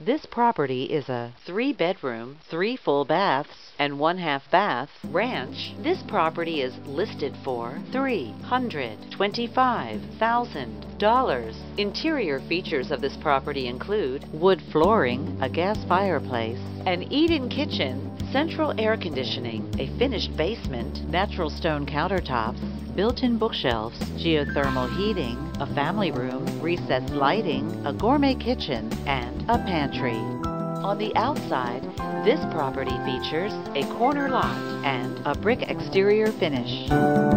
This property is a 3-bedroom, 3 full baths, and 1/2 bath ranch. This property is listed for $325,000. Interior features of this property include wood flooring, a gas fireplace, an eat-in kitchen, central air conditioning, a finished basement, natural stone countertops, built-in bookshelves, geothermal heating, a family room, recessed lighting, a gourmet kitchen, and a pantry. On the outside, this property features a corner lot and a brick exterior finish.